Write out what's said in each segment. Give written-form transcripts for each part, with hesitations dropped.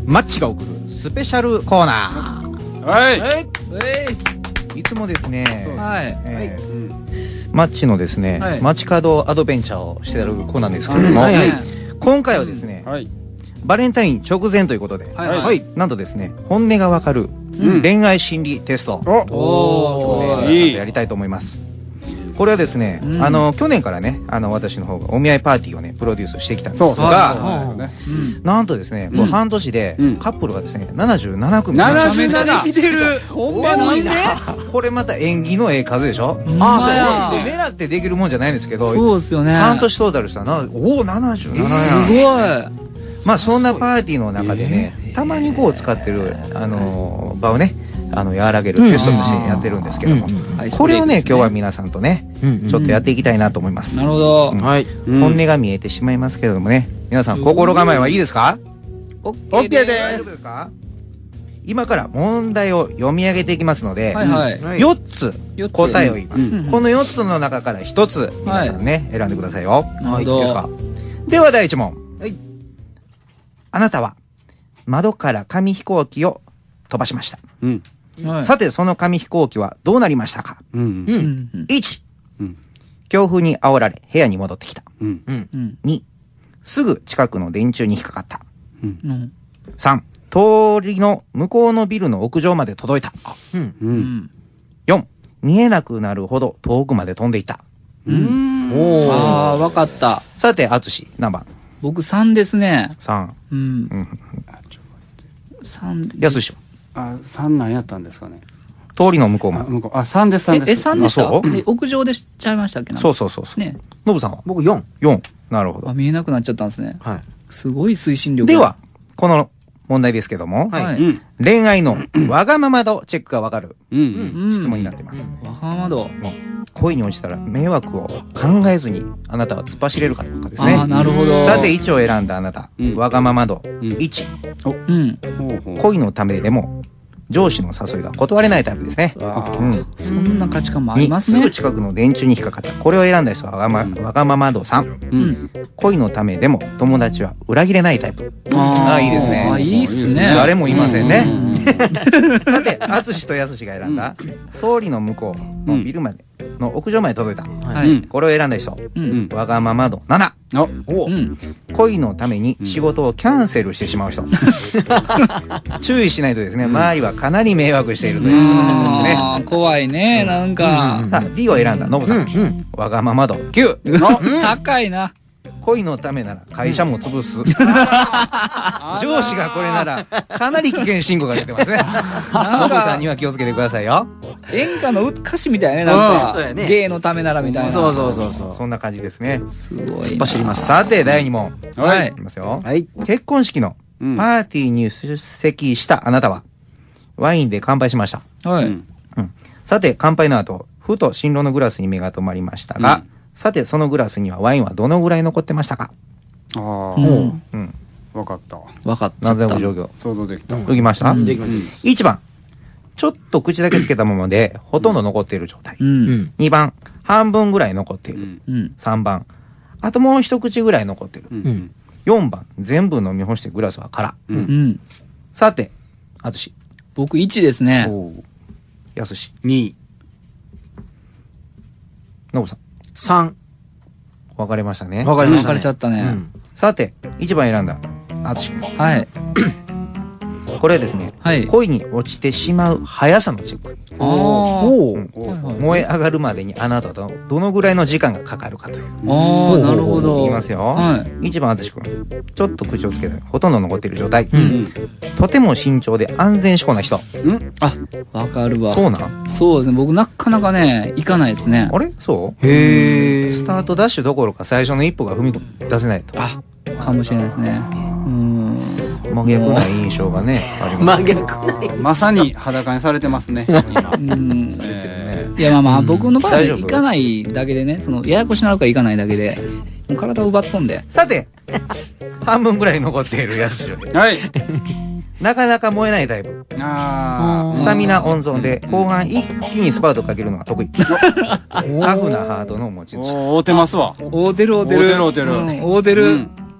マッチが送るスペシャルコーナー。いつもですね、マッチのですね、街角アドベンチャーをしているコーナーですけれども、今回はですね、バレンタイン直前ということで、なんとですね、本音がわかる恋愛心理テストをやりたいと思います。これはですね、去年からね、私の方がお見合いパーティーをね、プロデュースしてきたんですが、なんとですね、こう半年でカップルがですね、77組。 77来てる。ほんまなんで？ これまた縁起のええ数でしょ？そう。狙ってできるもんじゃないんですけど、 そうですよね。 半年トータルしたら、おお、77や。 すごい。 まあそんなパーティーの中でね、たまにこう使ってる場をね、和らげるテストとしてやってるんですけども、これをね、今日は皆さんとね、ちょっとやっていきたいなと思います。 なるほど。 本音が見えてしまいますけれどもね、皆さん心構えはいいですか？ OK です。 今から問題を読み上げていきますので、4つ答えを言います。この4つの中から1つ皆さんね、選んでくださいよ。いいですか？では第1問。あなたは窓から紙飛行機を飛ばしました。さてその紙飛行機はどうなりましたか？1、強風に煽られ部屋に戻ってきた。2、すぐ近くの電柱に引っかかった。3、通りの向こうのビルの屋上まで届いた。4、見えなくなるほど遠くまで飛んでいた。 ああ、わかった。 さて淳何番？ 僕3ですね。 3。 3。 やすし。 3なんやったんですかね。 通りの向こうまで。 3です、3です。 3でした？屋上でしちゃいましたっけ？ そうそうそう。ね。ノブさんは？ 僕4。 4。なるほど。 見えなくなっちゃったんですね。 はい。 すごい推進力。 では、この問題ですけども、恋愛のわがまま度チェックがわかる質問になっています。 わがまま度。 恋に落ちたら迷惑を考えずにあなたは突っ走れるかどうかですね。 なるほど。 さて1を選んだあなた、わがまま度1。恋のためでも上司の誘いが断れないタイプですね。 そんな価値観もありますね。 すぐ近くの電柱に引っかかった。これを選んだ人はわがまま度3。恋のためでも友達は裏切れないタイプ。いいですね。 いいっすね。 誰もいませんね。さて淳とやすしが選んだ通りの向こうのビルまでの屋上まで届いた。これを選んだ人、わがまま度7。恋のために仕事をキャンセルしてしまう人。注意しないとですね、周りはかなり迷惑しているということですね。 怖いね、なんか。 さあ D を選んだノブさん、わがまま度9。 高いな。 恋のためなら会社も潰す。上司がこれならかなり危険信号が出てますね。ノブさんには気をつけてくださいよ。 演歌の歌詞みたいね、なんか芸のためならみたいな。 そんな感じですね。 すごい。 突っ走ります。 さて第2問いきますよ。 はい。 結婚式のパーティーに出席したあなたはワインで乾杯しました。さて乾杯の後ふと新郎のグラスに目が留まりましたが、さてそのグラスにはワインはどのぐらい残ってましたか？ わかった。 わかった。 何でも状況想像できた。 浮きました？ できました。 1番ちょっと口だけつけたままでほとんど残っている状態。2番半分ぐらい残っている。3番あともう一口ぐらい残っている。4番全部飲み干してグラスは空。さて淳。 僕1ですね。 やすし 2。 ノブさん 3。 分かれましたね。 分か分かれちゃったね。 さて1番選んだ淳君。 はい。 これはですね、恋に落ちてしまう速さのチェック。燃え上がるまでにあなたとどのぐらいの時間がかかるかという。 なるほど。 言いますよ。1番淳君、ちょっと口をつけてほとんど残っている状態。とても慎重で安全志向な人。 わかるわ。 そうなん？ そうですね。僕なかなかね行かないですね。 あれ？そう？スタートダッシュどころか最初の一歩が踏み出せないと。 かもしれないですね。 真逆な印象がねあります。 真逆な。 まさに裸にされてますね。 いやまあ僕の場合行かないだけでね、そのややこしなるから行かないだけで、もう体を奪っ込んで。 さて半分ぐらい残っているやすし。なかなか燃えないタイプ。スタミナ温存で後半一気にスパートかけるのが得意。タフなハートの持ち主。 合うてますわ。 合うてる。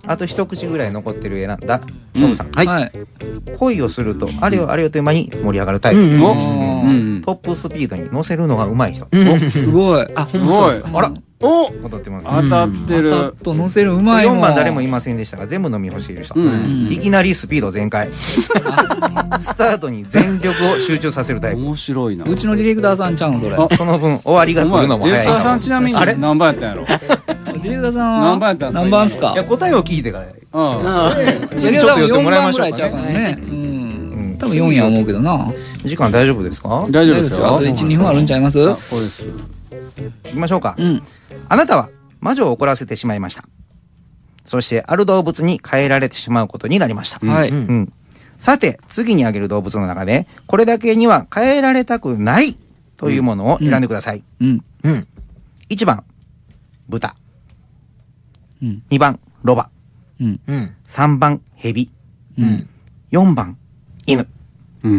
あと一口ぐらい残ってる選んだノブさん。はい。恋をするとあれよあれよという間に盛り上がるタイプ。トップスピードに乗せるのが上手い人。 すごい。 すごい。 あら。お当たってます。 当たってる。 当たっと乗せるうまい。 4番誰もいませんでしたが全部飲み干している人。いきなりスピード全開。スタートに全力を集中させるタイプ。 面白いな。 うちのディレクターさんちゃうんそれ。 その分終わりが来るのも早い。 ディレクターさんちなみに何番やったんやろ。 ディレクターさんは何番やったんですか。 何番っすか。 いや答えを聞いてから。 次ちょっと寄ってもらいましょうかね。多分4や思うけどな。 時間大丈夫ですか。 大丈夫ですよ。 あと1、2分あるんちゃいます。 そうです。 行きましょうか。あなたは魔女を怒らせてしまいました。そしてある動物に変えられてしまうことになりました。さて次に挙げる動物の中でこれだけには変えられたくないというものを選んでください。1番豚、2番ロバ、3番ヘビ、4番犬。 決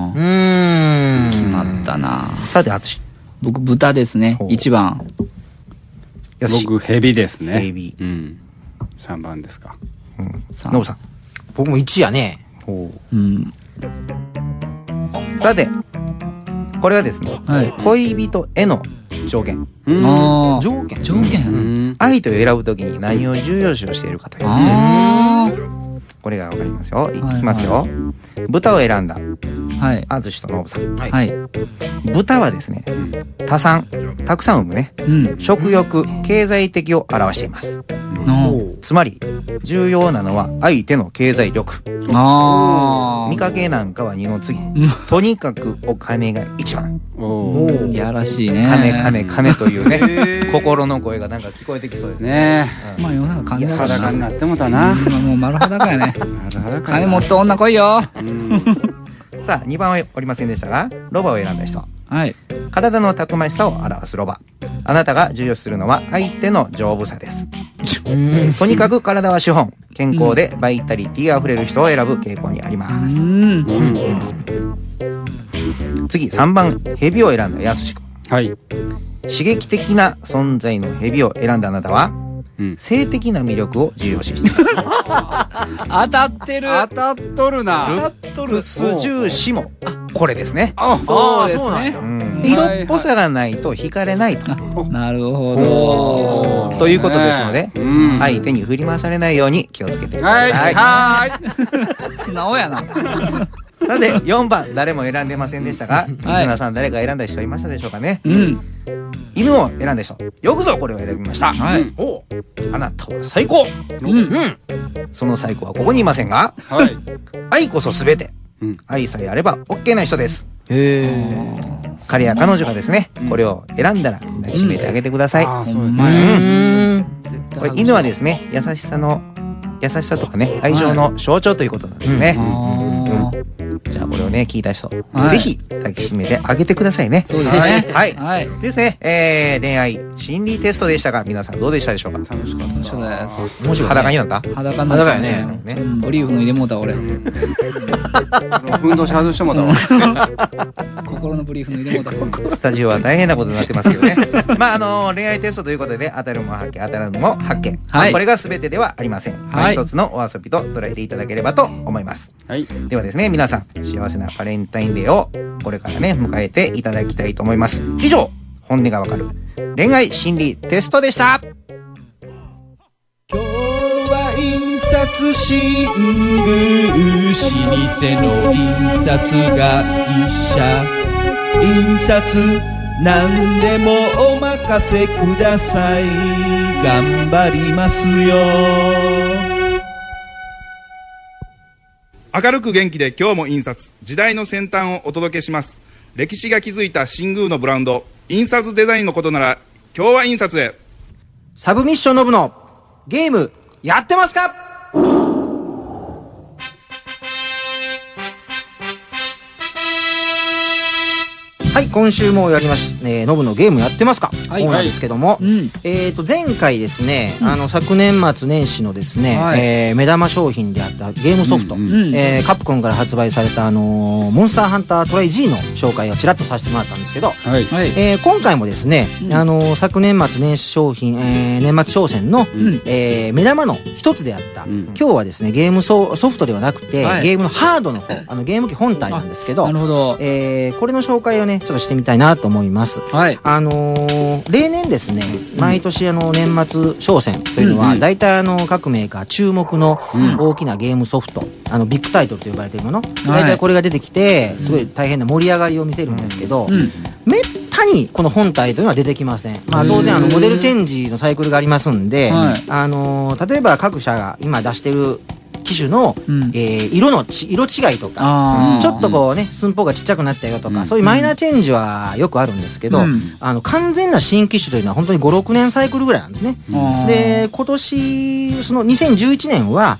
まったな。 さて淳。 僕豚ですね。1番。 僕ヘビですね。 ヘビ。 3番ですか。 ノブさん。 僕も1やね。 さてこれはですね、恋人への条件。 条件。 相手を選ぶときに何を重要視をしているかという。これがわかりますよ。いきますよ。豚を選んだ淳とノブさん。豚はですね、多産、たくさん産むね。食欲、経済的を表しています。つまり重要なのは相手の経済力。見かけなんかは二の次。とにかくお金が一番。 やらしいね。 金というね心の声がなんか聞こえてきそうですね。 まあ世の中感じだ裸になってもたな。 もう丸裸やね。金持った女来いよ。 さあ2番はおりませんでしたがロバを選んだ人。体のたくましさを表すロバ。あなたが重要視するのは相手の丈夫さです。とにかく体は資本。健康でバイタリティあふれる人を選ぶ傾向にあります。次3番ヘビを選んだやすしくん。刺激的な存在のヘビを選んだあなたは性的な魅力を重要視しています。 当たってる。 当たっとるな。 ルックス重視もこれですね。 そうですね。 色っぽさがないと惹かれないと。 なるほど。ということですので相手に振り回されないように気をつけてください。 素直やな。 さて4番誰も選んでませんでしたが水野さん誰か選んだ人いましたでしょうかね。犬を選んだ人よくぞこれを選びました。あなたは最高。その最高はここにいませんが愛こそ全て。愛さえあれば OK な人です。彼や彼女がですねこれを選んだら抱きしめてあげてください。犬はですね優しさとかね愛情の象徴ということなんですね。じゃあこれをね聞いた人ぜひ抱きしめてあげてくださいね。 そうですね。 ですね。恋愛心理テストでしたが皆さんどうでしたでしょうか。 楽しかった。 面白いです。 もし裸になった？ 裸になったね。ブリーフ脱いでもうた俺。 ふんどし外してもうたわ。 心のブリーフ脱いでもうた。 スタジオは大変なことになってますけどね。まあ恋愛テストということで当たるも発見当たらぬも発見。これが全てではありません。一つのお遊びと捉えていただければと思います。ではですね皆さん幸せなバレンタインデーをこれからね迎えていただきたいと思います。以上本音がわかる恋愛心理テストでした。 今日は印刷新宮老舗の印刷会社印刷何でもお任せください頑張りますよ。 明るく元気で今日も印刷時代の先端をお届けします。歴史が築いた新宮のブランド印刷デザインのことなら今日は印刷へ。 サブミッションの部のゲームやってますか。 はい、今週もやりましノブのゲームやってますか、コーナーですけども、前回ですね、昨年末年始のですね、目玉商品であったゲームソフト、カプコンから発売されたモンスターハンタートライ G の紹介をちらっとさせてもらったんですけど、今回もですね、昨年末年始商品、年末商戦の目玉の一つであった、今日はですねゲームソフトではなくて、ゲームのハードの方、ゲーム機本体なんですけど、これの紹介をねちょっとしてみたいなと思います。例年ですね、毎年年末商戦というのは大体各メーカー注目の大きなゲームソフト、ビッグタイトルと呼ばれているもの、大体これが出てきてすごい大変な盛り上がりを見せるんですけど、めったにこの本体というのは出てきません。当然モデルチェンジのサイクルがありますんで、例えば各社が今出してる機種の、色違いとか、ちょっとこうね寸法がちっちゃくなったよとか、そういうマイナーチェンジはよくあるんですけど、完全な新機種というのは本当に 5,6 年サイクルぐらいなんですね。で今年その2011年は、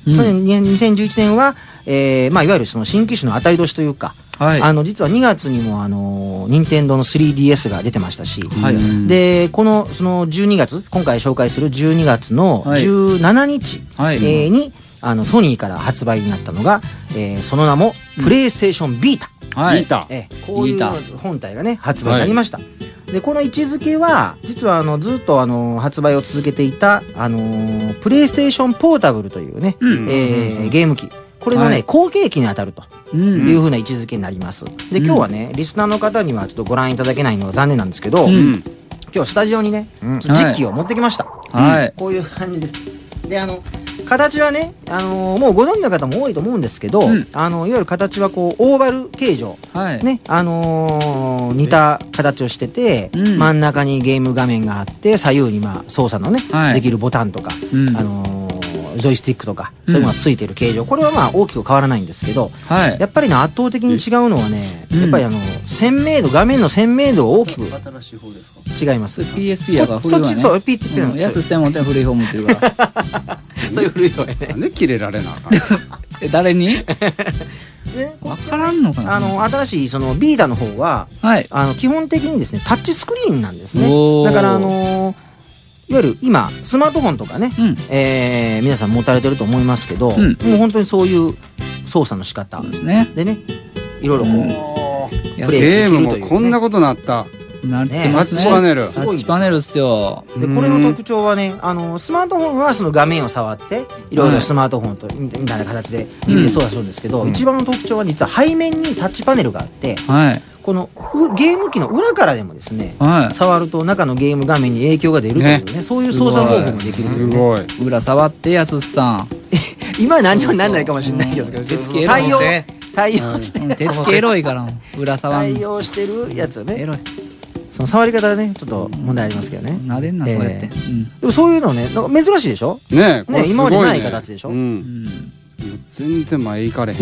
いわゆるその新機種の当たり年というか、実は2月にも任天堂の 3DS が出てましたし、でその12月今回紹介する12月の17日、にソニーから発売になったのが、その名もプレイステーションビータ、こういう本体がね発売になりました。でこの位置づけは実はずっと発売を続けていたプレイステーションポータブルというね、ゲーム機、これのね後継機に当たるという風な位置づけになります。で今日はねリスナーの方にはちょっとご覧いただけないのが残念なんですけど、今日スタジオにね実機を持ってきました。こういう感じです。で形はね、もうご存知の方も多いと思うんですけど、いわゆる形はこうオーバル形状、ね、似た形をしてて、真ん中にゲーム画面があって左右に操作のね、できるボタンとか、ジョイスティックとかそういうのがついている形状、これは大きく変わらないんですけど、やっぱりね圧倒的に違うのはね、やっぱり鮮明度、画面の鮮明度が大きく違います。 PSP やから古いわね。 そう PSP の安専門店古い方持ってるからそういう古い方やね。 なんで切れられなあかん誰に分からんのかな。 新しいそのビータの方は、基本的にですねタッチスクリーンなんですね。だからいわゆる今スマートフォンとかね、皆さん持たれてると思いますけど、もう本当にそういう操作の仕方でね、いろいろこうゲームもこんなことなったなってますね。 タッチパネル、 タッチパネルっすよ。 でこれの特徴はね、スマートフォンはその画面を触っていろいろスマートフォンとみたいな形で操作するんですけど、一番の特徴は実は背面にタッチパネルがあって、このゲーム機の裏からでもですね、触ると中のゲーム画面に影響が出るというね、そういう操作方法もできるんでね。 裏触ってやすさん。 今は何にもなんないかもしれないですけど、対応してる。 手つきエロいから裏触対応してるやつよね。その触り方はねちょっと問題ありますけどね。 なれんなそうやって。 でもそういうのね珍しいでしょ。ね今までない形でしょ。 全然前行かれへん。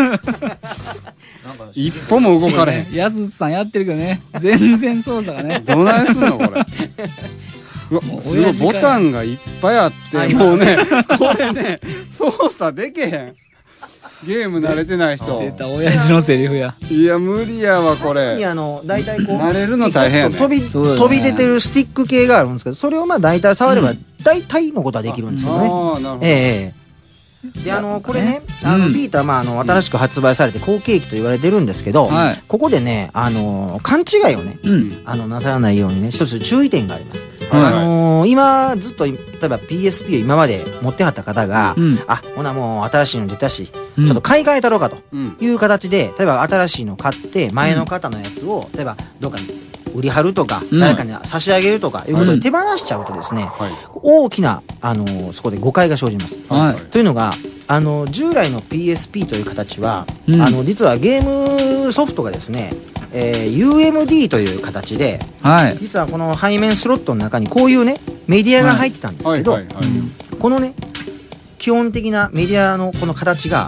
一歩も動かれへん。 やすさんやってるけどね、全然操作がね。 どないすんのこれ。すごいボタンがいっぱいあって、もうねこれね操作できへん。ゲーム慣れてない人。 出た親父のセリフや。 いや無理やわこれ。 大体こう慣れるの大変やね。 飛び出てるスティック系があるんですけど、それを大体触れば大体のことはできるんですよね。でこれねビータ新しく発売されて後継機と言われてるんですけど、ここでね勘違いをねなさらないようにね一つ注意点があります。今ずっと例えば PSP を今まで持ってはった方が、ほなもう新しいの出たしちょっと買い替えたろうかという形で、例えば新しいの買って前の方のやつを例えばどっかに売り張るとか、誰かに差し上げるとかいうことで手放しちゃうとですね、大きなそこで誤解が生じます。というのが従来の PSP という形は、実はゲームソフトがですね、UMD という形で、実はこの背面スロットの中にこういうねメディアが入ってたんですけど、このね基本的なメディアのこの形が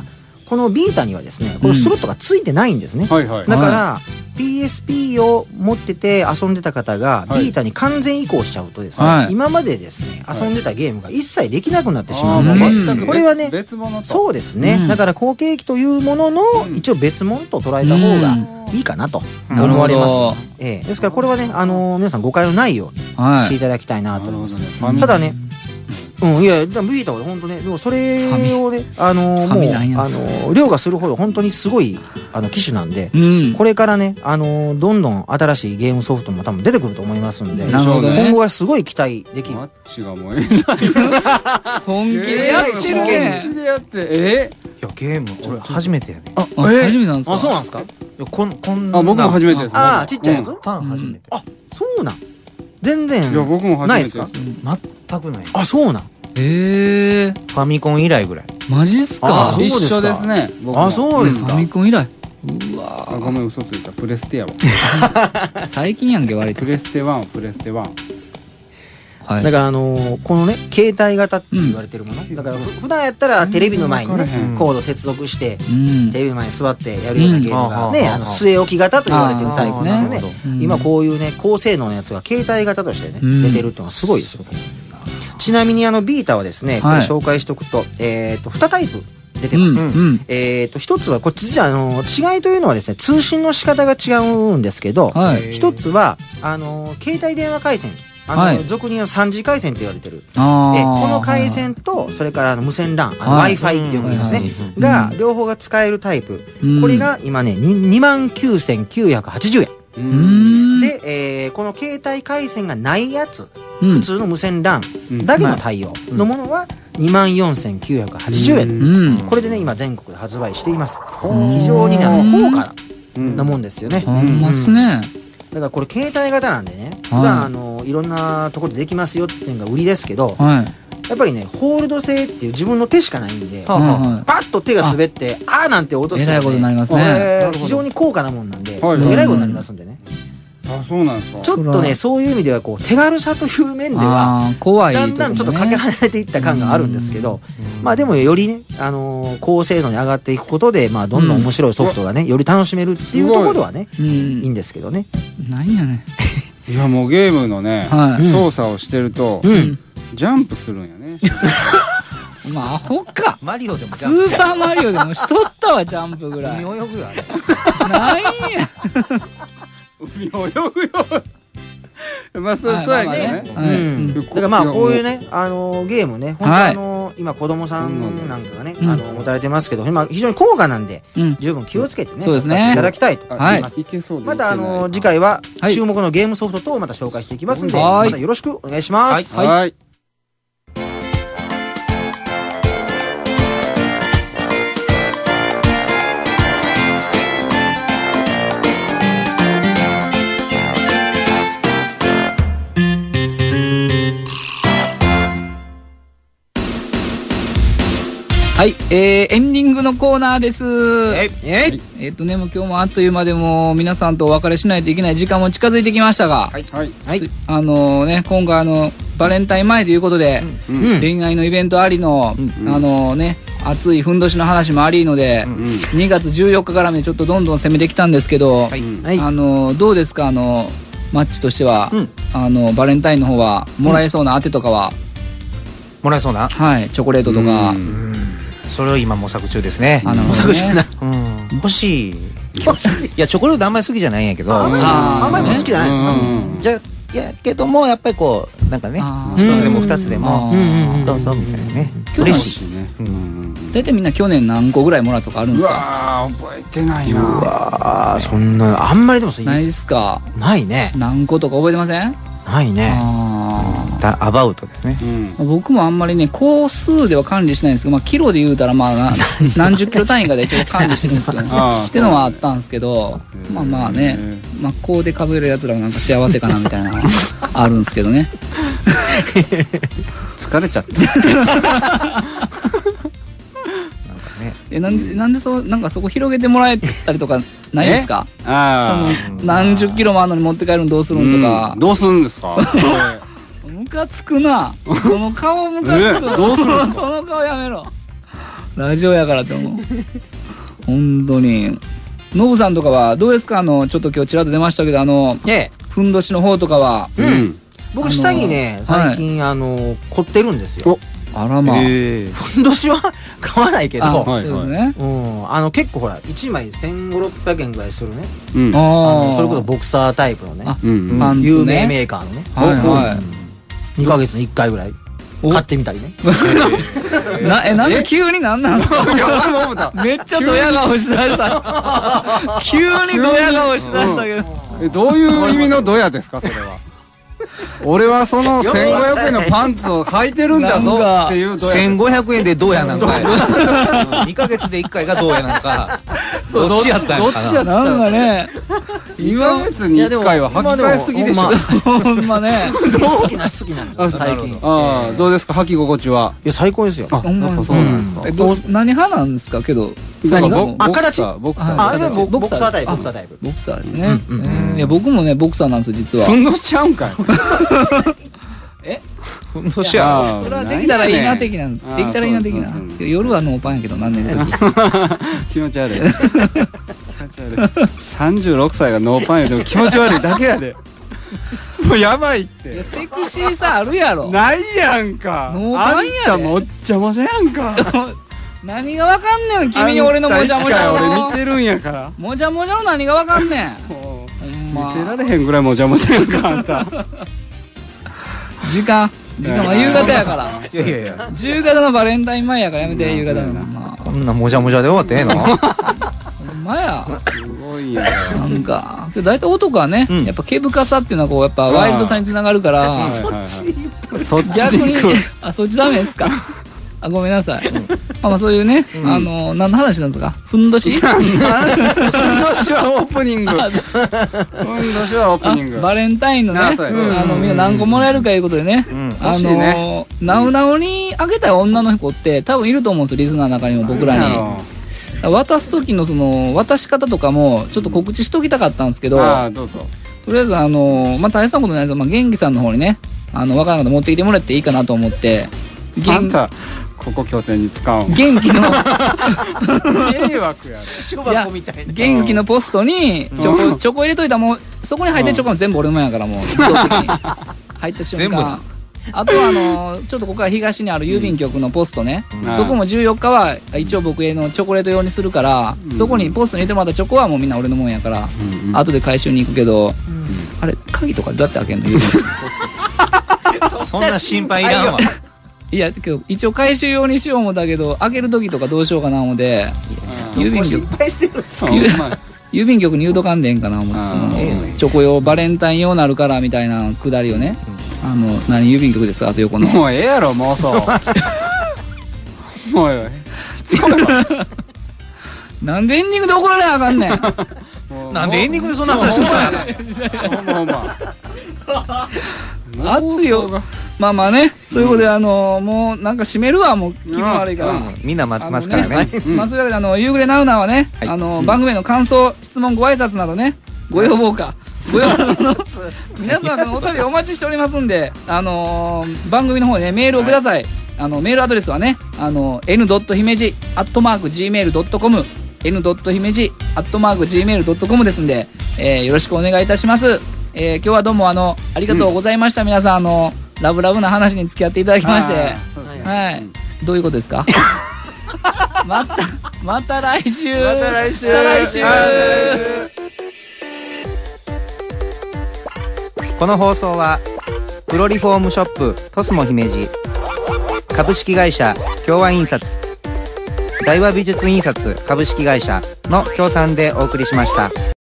このビータにはですねこのスロットがついてないんですね。だからPSP を持ってて遊んでた方がビータに完全移行しちゃうとですね、今までですね遊んでたゲームが一切できなくなってしまうので、これはねそうですね、だから後継機というものの一応別物と捉えた方がいいかなと思われます。ですからこれはね皆さん誤解のないようにしていただきたいなと思います。ただねいやビータは本当ねでもそれをねもう凌駕するほど本当にすごい機種なんで、これからねどんどん新しいゲームソフトも多分出てくると思いますんで、今後はすごい期待できる。 マッチが燃えない本気でやってるね。 本気でやっていやゲームこれ初めてやね。 初めてなんですか？ あそうなんですか？ こんな僕も初めてです。 ちっちゃいやつ？ パン初めて。 そうなん。全然いや僕も初めてです。 全くない。 そうなん。 ファミコン以来ぐらい。 マジっすか？ 一緒ですね。 そうですか。 ファミコン以来。うわごめん嘘ついた。プレステやわ。 最近やんけ割と。 プレステ1。 だからこのね携帯型って言われてるもの、だから普段やったらテレビの前にねコード接続してテレビの前に座ってやるようなゲームがね据え置き型と言われてるタイプですよね。今こういうね高性能のやつが携帯型としてね出てるっていうのはすごいですよ。ちなみにビータはですねこれ紹介しておくと2タイプ出てます。一つはこっち実は違いというのはですね通信の仕方が違うんですけど、一つは携帯電話回線俗に言う3次回線と言われてるこの回線とそれから無線 LAN Wi-Fi っていうのがありますねが両方が使えるタイプ、これが今ね29,980円でこの携帯回線がないやつ普通の無線 LAN だけの対応のものは24,980円、これでね今全国で発売しています。非常にね高価なもんですよね。だからこれ携帯型なんでね普段いろんなところでできますよっていうのが売りですけど、やっぱりねホールド性っていう自分の手しかないんでパッと手が滑ってなんて落とすと非常に高価なもんなんでえらいことになりますんでね。 そうなんですか。 ちょっとねそういう意味では手軽さという面ではだんだんちょっとかけ離れていった感があるんですけど、でもよりね高性能に上がっていくことでどんどん面白いソフトがねより楽しめるっていうところではねいいんですけどね。 何やねいやもうゲームのね操作をしてるとジャンプするんやね。 アホか。 マリオでもスーパーマリオでもしとったわジャンプぐらい。 海泳ぐよあれ。 なんや。 海泳ぐよ。そうやね。 だからこういうねゲームね本当今子供さんなんかがね持たれてますけど今非常に高価なんで十分気をつけてね使っていただきたいと思います。また次回は注目のゲームソフト等をまた紹介していきますんでまたよろしくお願いします。 はい、エンディングのコーナーです。もう今日もあっという間でも皆さんとお別れしないといけない時間も近づいてきましたが、今回バレンタイン前ということで、恋愛のイベントありの、熱いふんどしの話もありので、2月14日からねちょっとどんどん攻めてきたんですけど、どうですかマッチとしては、バレンタインの方はもらえそうな当てとかは、 もらえそうなチョコレートとか。 それを今模索中ですね。 模索中な。 欲しい。いやチョコレートあんまり好きじゃないんやけど。 甘いもの好きじゃないですか。 じゃやけどもやっぱりなんかね一つでも二つでもどうぞみたいなね嬉しい。 大体みんな去年何個ぐらいもらったとかあるんですか？覚えてないな。 うわそんなあんまりでもないですか？ ないね。 何個とか覚えてません？ ないね。 アバウトですね。 僕もあんまりね個数では管理しないんですけど、キロで言うたら何十キロ単位がで一応管理してるんですけどねっていうのはあったんですけど、こうで数えるやつらがなんか幸せかなみたいなあるんですけどね。 疲れちゃったなんでなんかそこ広げてもらえたりとかないですか？その何十キロもあるのに持って帰るのどうするんとか。 どうするんですか？ ムカつくな。その顔ムカつく。 どうするんですか？ その顔やめろ。ラジオやからって思う。 本当に。ノブさんとかはどうですか？ちょっと今日ちらっと出ましたけど、ふんどしの方とかは。 僕下着ね、最近凝ってるんですよ。 あらまあ。 ふんどしは買わないけど、 そうですね。 結構ほら1枚1500-1600円ぐらいするね。それあこそボクサータイプのね、 有有名メーカーのね、2ヶ月に1回ぐらい買ってみたりね。 なんで急になんなんすか？めっちゃドヤ顔しだした。急にドヤ顔しだしたけど。 どういう意味のドヤですかそれは？俺はその1500円のパンツを履いてるんだぞっていうドヤ。 1500円でどうやなんか2ヶ月で1回がどうやなんかどっちやったんかな。 なんかね、 2ヶ月に1回は履き替えすぎでしょ。 ほんまね。 好きなんですよ最近。 どうですか履き心地は？ いや最高ですよ。 やっぱそうなんですか。 何派なんですかけど。 何が？形？ ボクサー。あれボクサータイプ。 ボクサーですね。いや僕もねボクサーなんですよ実は。 ふんどしちゃうんかい。 ふんどしや。 それはできたらいいな的な。できたらいいな的な。夜はノーパンやけど何年の時。 気持ち悪い。36歳がノーパンやでも気持ち悪いだけやで。もうやばいって。 セクシーさあるやろ。 ないやんか。 ノーパンやで。 もっちゃもちゃやんか。 何がわかんねん君に俺のもじゃもじゃ俺見てるんやから。 もじゃもじゃの何がわかんねん。 見せられへんぐらいもじゃもじゃやんかあんた。 時間は夕方やから。 いや 10月のバレンタイン前やからやめて夕方の。 こんなもじゃもじゃで終わってええの？ ほんまや。 すごいやなんか大体男はねやっぱ毛深さっていうのはこうやっぱワイルドさにつながるから。 そっち逆にそっちダメですか？ごめんなさい。そういうね、何の話なんですか？ふんどし？ふんどしはオープニング。ふんどしはオープニング。 バレンタインのね、みんな何個もらえるかいうことでね、なうなうにあげたい女の子って多分いると思うんですよ、リスナーの中にも僕らに。渡す時のその渡し方とかもちょっと告知しときたかったんですけど、 どうぞ。 とりあえず大したことないですけど、元気さんの方にね、わからないこと持ってきてもらっていいかなと思って。 あんたここ拠点に使うん？ 元気の迷惑や。 元気のポストにチョコ入れといたらもうそこに入ってるチョコも全部俺のもんやからもう自動的に入った瞬間。あとはちょっとここは東にある郵便局のポストね、そこも14日は一応僕へのチョコレート用にするから、そこにポストに入れてもらったチョコはもうみんな俺のもんやから、後で回収に行くけど、あれ鍵とかどうやって開けんの？郵便局そんな心配いらんわ。 いやけど一応回収用にしよう思ったけど開ける時とかどうしようかな思って郵便局に言うとかんでんかな思ってチョコ用バレンタイン用なるからみたいなくだりをね何郵便局ですかあと横のもうええやろもうそうもうええなんでエンディングで怒られなあかんねんなんでエンディングでそんな話熱いよまあね、そういうことでもうなんか閉めるわもう気分悪いからみんな待ってますからね。 そういうわけで夕暮れナウナーはね番組への感想質問ご挨拶などねご要望の皆様のお便りお待ちしておりますんで番組の方にねメールをください。メールアドレスはねn.himeji@gmail.com n.himeji@gmail.com ですんでよろしくお願いいたします。今日はどうもありがとうございました。皆さんラブラブな話に付き合っていただきまして、はい、どういうことですか？また来週。再来週。 この放送はプロリフォームショップトスモ姫路株式会社共和印刷大和美術印刷株式会社の協賛でお送りしました。